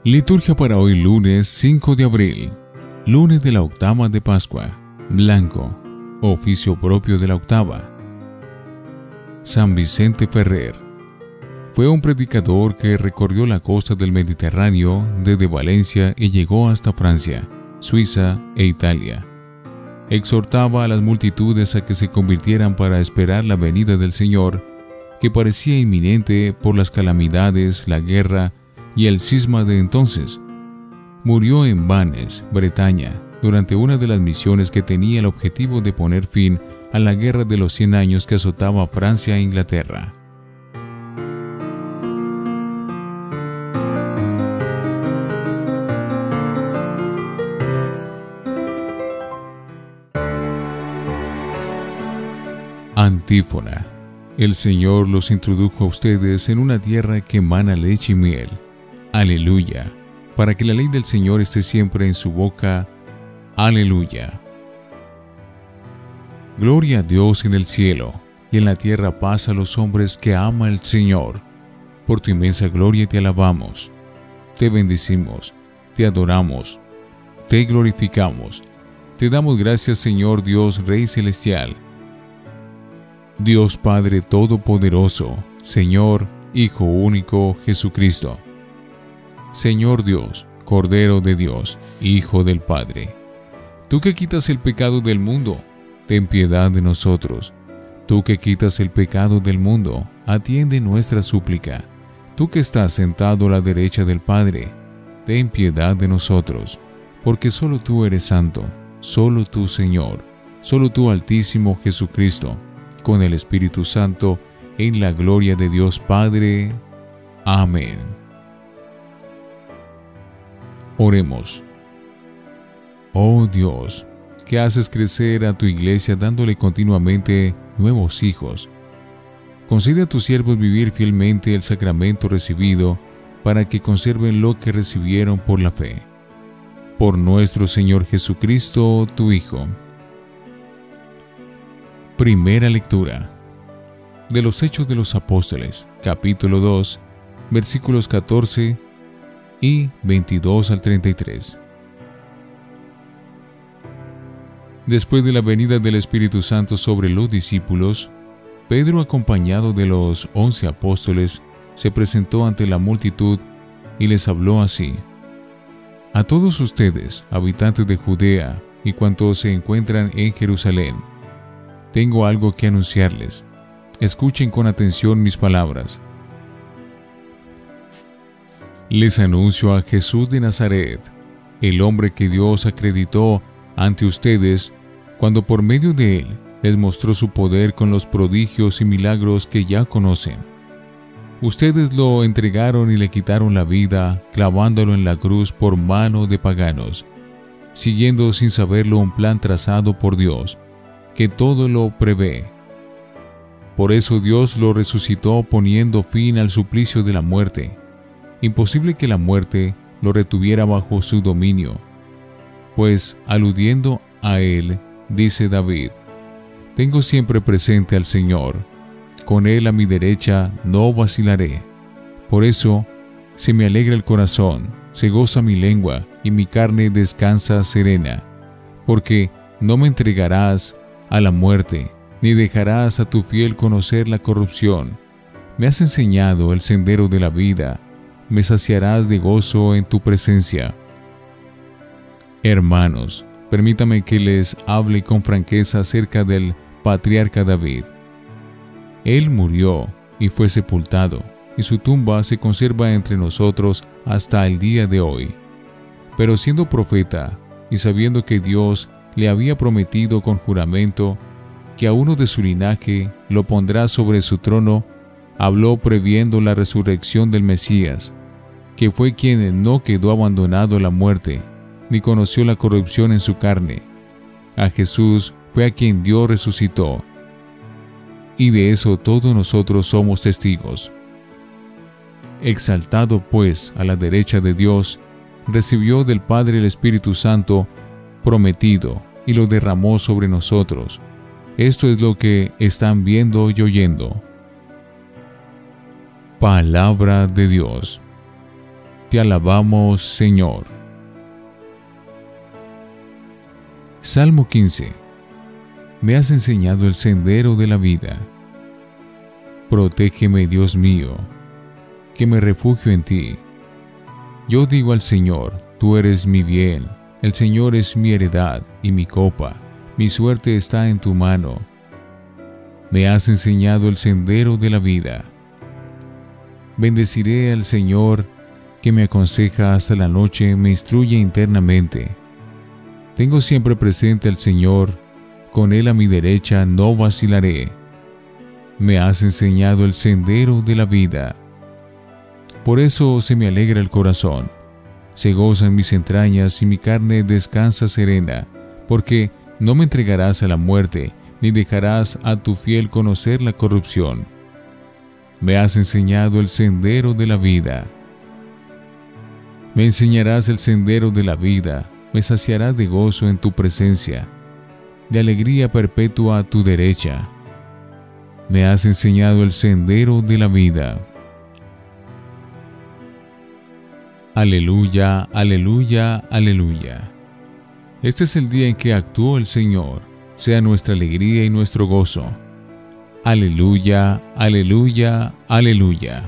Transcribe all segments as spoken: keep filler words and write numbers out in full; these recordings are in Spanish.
Liturgia para hoy lunes cinco de abril, lunes de la octava de Pascua, blanco, oficio propio de la octava. San Vicente Ferrer fue un predicador que recorrió la costa del Mediterráneo desde Valencia y llegó hasta Francia, Suiza e Italia. Exhortaba a las multitudes a que se convirtieran para esperar la venida del Señor, que parecía inminente por las calamidades, la guerra y el cisma de entonces. Murió en Vannes, Bretaña, durante una de las misiones que tenía el objetivo de poner fin a la guerra de los cien años que azotaba a Francia e Inglaterra. Antífona. El Señor los introdujo a ustedes en una tierra que emana leche y miel. Aleluya. Para que la ley del Señor esté siempre en su boca. Aleluya. Gloria a Dios en el cielo, y en la tierra paz a los hombres que ama el Señor. Por tu inmensa gloria te alabamos, te bendecimos, te adoramos, te glorificamos. Te damos gracias, Señor Dios, Rey Celestial, Dios Padre Todopoderoso, Señor, Hijo único, Jesucristo. Señor Dios, Cordero de Dios, Hijo del Padre. Tú que quitas el pecado del mundo, ten piedad de nosotros. Tú que quitas el pecado del mundo, atiende nuestra súplica. Tú que estás sentado a la derecha del Padre, ten piedad de nosotros. Porque solo tú eres santo, solo tú, Señor, solo tú, Altísimo Jesucristo, con el Espíritu Santo, en la gloria de Dios Padre. Amén. Oremos. Oh Dios, que haces crecer a tu iglesia dándole continuamente nuevos hijos, concede a tus siervos vivir fielmente el sacramento recibido para que conserven lo que recibieron por la fe. Por nuestro Señor Jesucristo, tu Hijo. Primera lectura de los Hechos de los Apóstoles, capítulo dos, versículos catorce y veintidós al treinta y tres. Después de la venida del Espíritu Santo sobre los discípulos, Pedro, acompañado de los once apóstoles, se presentó ante la multitud y les habló así: A todos ustedes, habitantes de Judea y cuantos se encuentran en Jerusalén, tengo algo que anunciarles. Escuchen con atención mis palabras. Les anuncio a Jesús de Nazaret, el hombre que Dios acreditó ante ustedes cuando por medio de él les mostró su poder con los prodigios y milagros que ya conocen. Ustedes lo entregaron y le quitaron la vida, clavándolo en la cruz por mano de paganos, siguiendo sin saberlo un plan trazado por Dios, que todo lo prevé. Por eso Dios lo resucitó poniendo fin al suplicio de la muerte. Imposible que la muerte lo retuviera bajo su dominio, pues aludiendo a él, dice David: Tengo siempre presente al Señor, con él a mi derecha no vacilaré. Por eso se me alegra el corazón, se goza mi lengua y mi carne descansa serena, porque no me entregarás a la muerte, ni dejarás a tu fiel conocer la corrupción. Me has enseñado el sendero de la vida, me saciarás de gozo en tu presencia. Hermanos, permítame que les hable con franqueza acerca del patriarca David. Él murió y fue sepultado, y su tumba se conserva entre nosotros hasta el día de hoy. Pero siendo profeta, y sabiendo que Dios le había prometido con juramento que a uno de su linaje lo pondrá sobre su trono, habló previendo la resurrección del Mesías, que fue quien no quedó abandonado a la muerte, ni conoció la corrupción en su carne. A Jesús fue a quien Dios resucitó, y de eso todos nosotros somos testigos. Exaltado pues a la derecha de Dios, recibió del Padre el Espíritu Santo prometido y lo derramó sobre nosotros. Esto es lo que están viendo y oyendo. Palabra de Dios. Te alabamos, Señor. Salmo quince. Me has enseñado el sendero de la vida. Protégeme, Dios mío, que me refugio en ti. Yo digo al Señor, tú eres mi bien, el Señor es mi heredad y mi copa, mi suerte está en tu mano. Me has enseñado el sendero de la vida. Bendeciré al Señor, que me aconseja hasta la noche, me instruye internamente. Tengo siempre presente al Señor, con Él a mi derecha no vacilaré. Me has enseñado el sendero de la vida. Por eso se me alegra el corazón, se gozan mis entrañas y mi carne descansa serena, porque no me entregarás a la muerte, ni dejarás a tu fiel conocer la corrupción. Me has enseñado el sendero de la vida. Me enseñarás el sendero de la vida, me saciarás de gozo en tu presencia, de alegría perpetua a tu derecha. Me has enseñado el sendero de la vida. Aleluya, aleluya, aleluya. Este es el día en que actuó el Señor, sea nuestra alegría y nuestro gozo. Aleluya, aleluya, aleluya.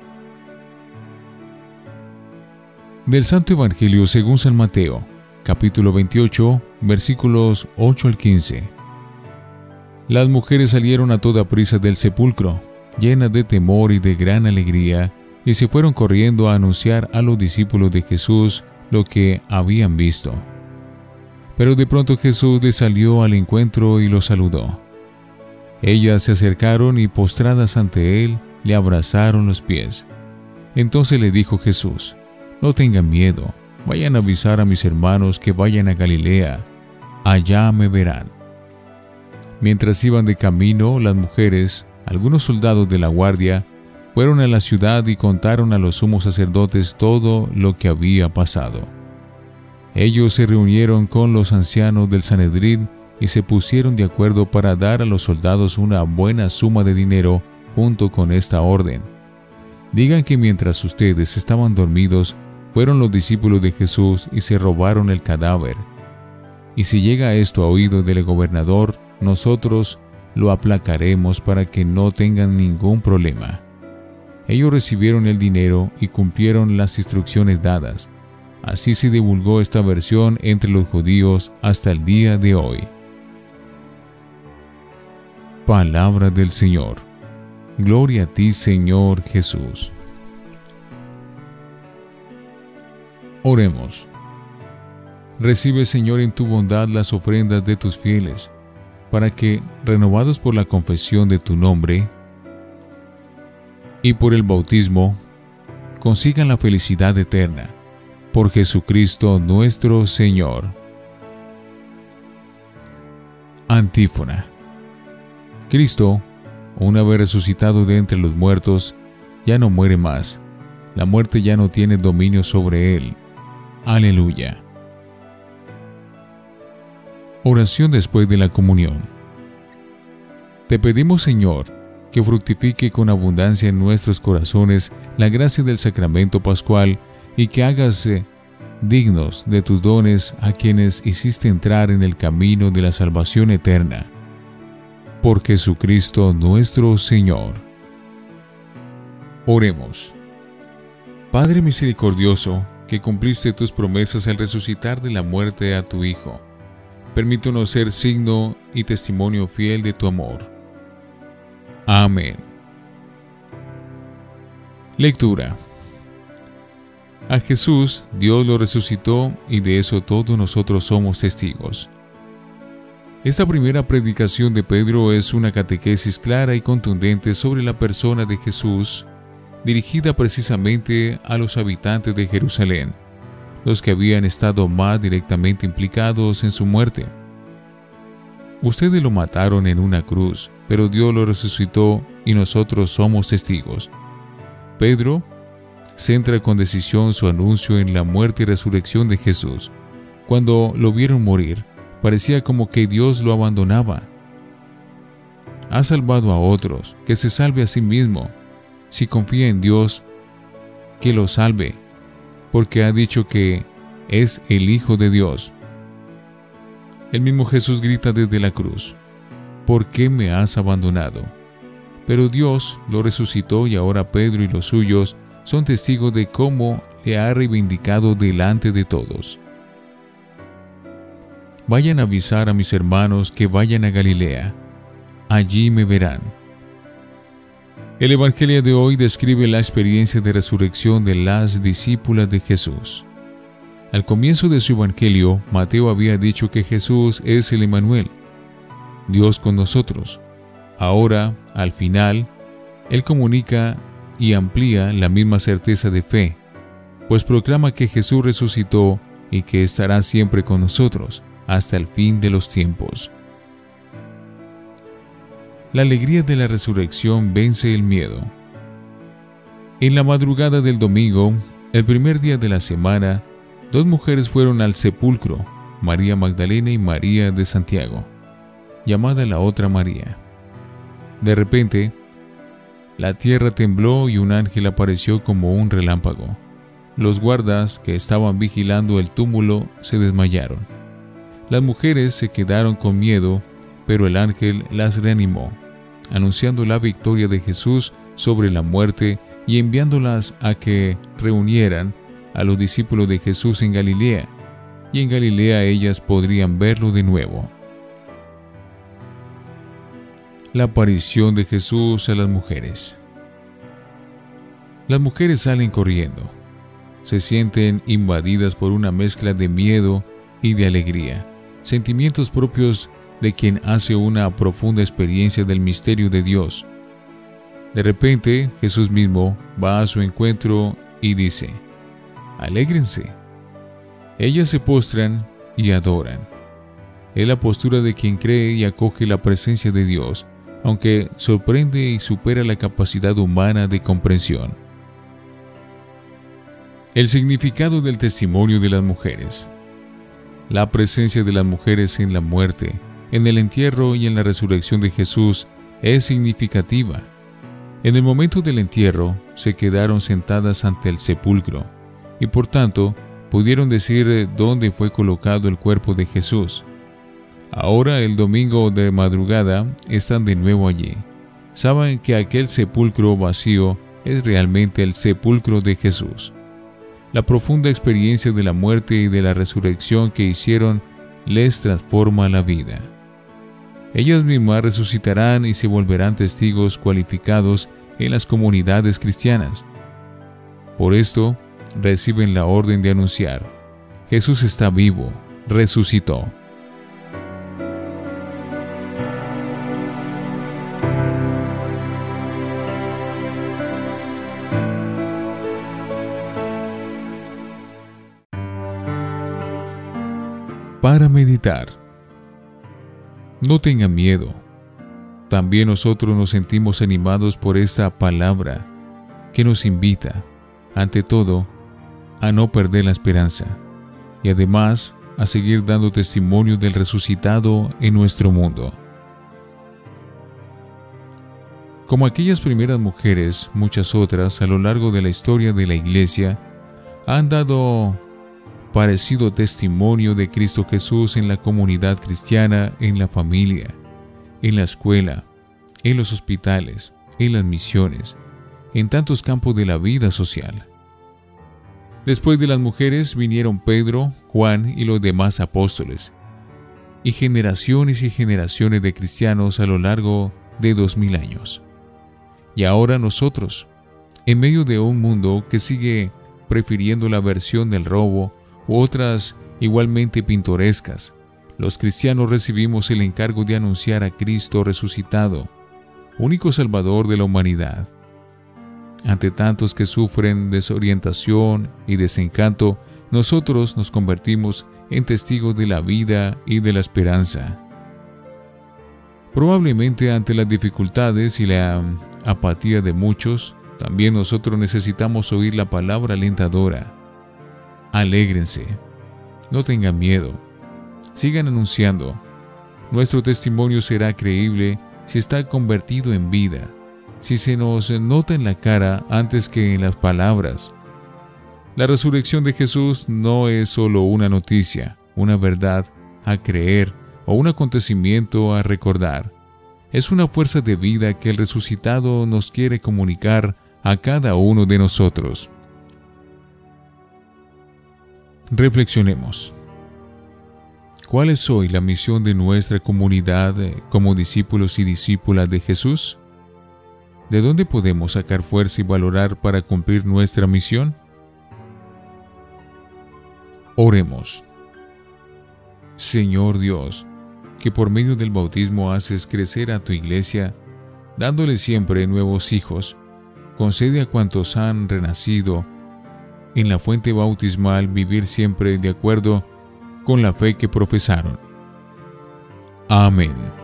Del Santo Evangelio según San Mateo, capítulo veintiocho, versículos ocho al quince. Las mujeres salieron a toda prisa del sepulcro, llenas de temor y de gran alegría, y se fueron corriendo a anunciar a los discípulos de Jesús lo que habían visto. Pero de pronto Jesús les salió al encuentro y los saludó. Ellas se acercaron y postradas ante él, le abrazaron los pies. Entonces le dijo Jesús: no tengan miedo, vayan a avisar a mis hermanos que vayan a Galilea, allá me verán. Mientras iban de camino, las mujeres, algunos soldados de la guardia, fueron a la ciudad y contaron a los sumos sacerdotes todo lo que había pasado. Ellos se reunieron con los ancianos del Sanedrín y se pusieron de acuerdo para dar a los soldados una buena suma de dinero junto con esta orden: digan que mientras ustedes estaban dormidos, fueron los discípulos de Jesús y se robaron el cadáver. Y si llega esto a oído del gobernador, nosotros lo aplacaremos para que no tengan ningún problema. Ellos recibieron el dinero y cumplieron las instrucciones dadas. Así se divulgó esta versión entre los judíos hasta el día de hoy. Palabra del Señor. Gloria a ti, Señor Jesús. Oremos. Recibe, Señor, en tu bondad las ofrendas de tus fieles, para que, renovados por la confesión de tu nombre y por el bautismo, consigan la felicidad eterna. Por Jesucristo nuestro Señor. Antífona. Cristo, una vez resucitado de entre los muertos, ya no muere más. La muerte ya no tiene dominio sobre él. Aleluya. Oración después de la comunión. Te pedimos, Señor, que fructifique con abundancia en nuestros corazones la gracia del sacramento pascual y que hagas eh, dignos de tus dones a quienes hiciste entrar en el camino de la salvación eterna. Por Jesucristo nuestro Señor. Oremos. Padre misericordioso, que cumpliste tus promesas al resucitar de la muerte a tu Hijo, permítanos ser signo y testimonio fiel de tu amor. Amén. Lectura. A Jesús Dios lo resucitó y de eso todos nosotros somos testigos. Esta primera predicación de Pedro es una catequesis clara y contundente sobre la persona de Jesús, dirigida precisamente a los habitantes de Jerusalén, los que habían estado más directamente implicados en su muerte. Ustedes lo mataron en una cruz, pero Dios lo resucitó y nosotros somos testigos. Pedro centra con decisión su anuncio en la muerte y resurrección de Jesús. Cuando lo vieron morir, parecía como que Dios lo abandonaba. Ha salvado a otros, que se salve a sí mismo. Si confía en Dios, que lo salve. porque ha dicho que es el Hijo de Dios. El mismo Jesús grita desde la cruz: ¿por qué me has abandonado? Pero Dios lo resucitó y ahora Pedro y los suyos son testigos de cómo le ha reivindicado delante de todos. Vayan a avisar a mis hermanos que vayan a Galilea. Allí me verán. El Evangelio de hoy describe la experiencia de resurrección de las discípulas de Jesús. Al comienzo de su Evangelio, Mateo había dicho que Jesús es el Emmanuel, Dios con nosotros. Ahora, al final, Él comunica y amplía la misma certeza de fe, pues proclama que Jesús resucitó y que estará siempre con nosotros hasta el fin de los tiempos. La alegría de la resurrección vence el miedo. En la madrugada del domingo, el primer día de la semana, dos mujeres fueron al sepulcro, María Magdalena y María de Santiago, llamada la otra María. De repente, la tierra tembló y un ángel apareció como un relámpago. Los guardas que estaban vigilando el túmulo se desmayaron. Las mujeres se quedaron con miedo, pero el ángel las reanimó, anunciando la victoria de Jesús sobre la muerte y enviándolas a que reunieran a los discípulos de Jesús en Galilea, y en Galilea ellas podrían verlo de nuevo. La aparición de Jesús a las mujeres. Las mujeres salen corriendo. Se sienten invadidas por una mezcla de miedo y de alegría, sentimientos propios de quien hace una profunda experiencia del misterio de Dios. De repente, Jesús mismo va a su encuentro y dice: «Alégrense». Ellas se postran y adoran. Es la postura de quien cree y acoge la presencia de Dios, aunque sorprende y supera la capacidad humana de comprensión. El significado del testimonio de las mujeres. La presencia de las mujeres en la muerte, en el entierro y en la resurrección de Jesús es significativa. En el momento del entierro, se quedaron sentadas ante el sepulcro y por tanto pudieron decir dónde fue colocado el cuerpo de Jesús. Ahora, el domingo de madrugada, están de nuevo allí. Saben que aquel sepulcro vacío es realmente el sepulcro de Jesús. La profunda experiencia de la muerte y de la resurrección que hicieron les transforma la vida. Ellas mismas resucitarán y se volverán testigos cualificados en las comunidades cristianas. Por esto, reciben la orden de anunciar: Jesús está vivo, resucitó. Para meditar. No tengan miedo. También nosotros nos sentimos animados por esta palabra que nos invita, ante todo, a no perder la esperanza y además a seguir dando testimonio del resucitado en nuestro mundo. Como aquellas primeras mujeres, muchas otras a lo largo de la historia de la Iglesia han dado parecido testimonio de Cristo Jesús en la comunidad cristiana, en la familia, en la escuela, en los hospitales, en las misiones, en tantos campos de la vida social. Después de las mujeres vinieron Pedro, Juan y los demás apóstoles, y generaciones y generaciones de cristianos a lo largo de dos mil años. Y ahora nosotros, en medio de un mundo que sigue prefiriendo la versión del robo u otras igualmente pintorescas, los cristianos recibimos el encargo de anunciar a Cristo resucitado, único Salvador de la humanidad. Ante tantos que sufren desorientación y desencanto, nosotros nos convertimos en testigos de la vida y de la esperanza. Probablemente ante las dificultades y la apatía de muchos, también nosotros necesitamos oír la palabra alentadora. Alégrense, no tengan miedo, sigan anunciando. Nuestro testimonio será creíble si está convertido en vida, si se nos nota en la cara antes que en las palabras. La resurrección de Jesús no es solo una noticia, una verdad a creer o un acontecimiento a recordar. Es una fuerza de vida que el resucitado nos quiere comunicar a cada uno de nosotros. Reflexionemos. ¿Cuál es hoy la misión de nuestra comunidad como discípulos y discípulas de Jesús? ¿De dónde podemos sacar fuerza y valorar para cumplir nuestra misión? Oremos. Señor Dios, que por medio del bautismo haces crecer a tu iglesia, dándole siempre nuevos hijos, concede a cuantos han renacido en la fuente bautismal vivir siempre de acuerdo con la fe que profesaron. Amén.